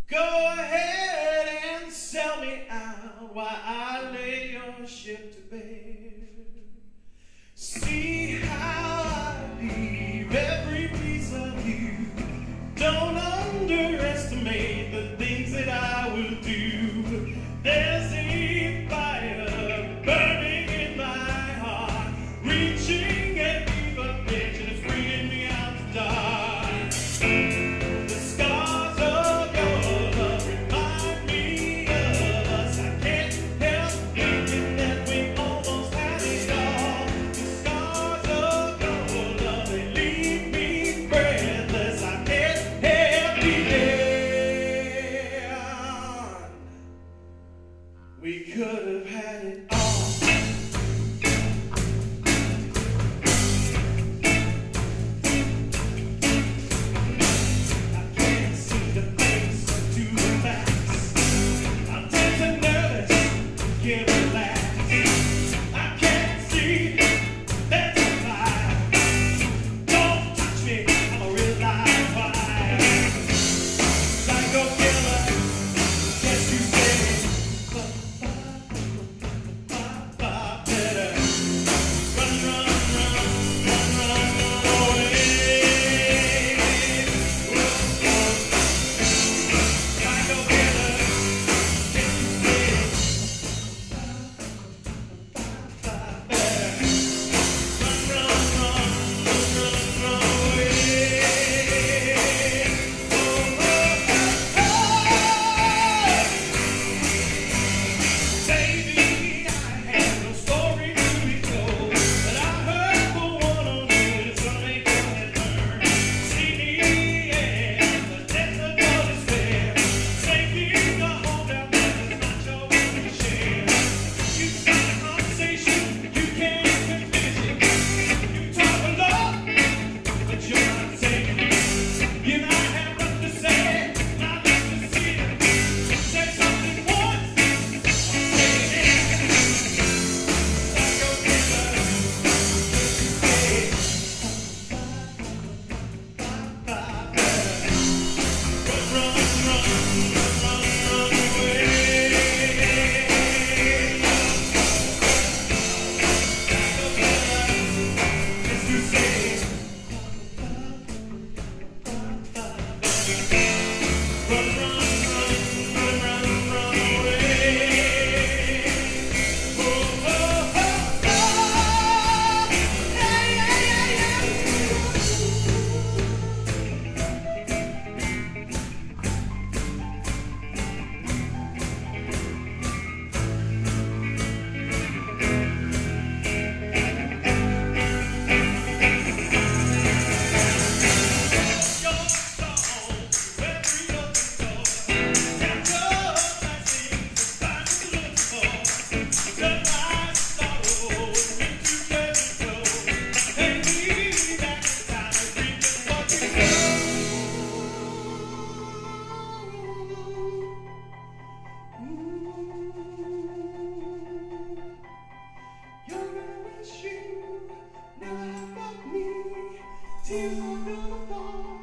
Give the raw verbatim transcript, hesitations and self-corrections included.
Go ahead and sell me out while I lay your ship to bed. See how I leave every piece of you. Don't underestimate the things that I will do. There's a fire burning in my heart, reaching a deeper pitch, and it's bringing me out the dark. The scars of your love remind me of us. I can't help thinking that we almost had it all. The scars of your love, they leave me breathless. I can't help feeling we could have had it all. Tears are gonna fall.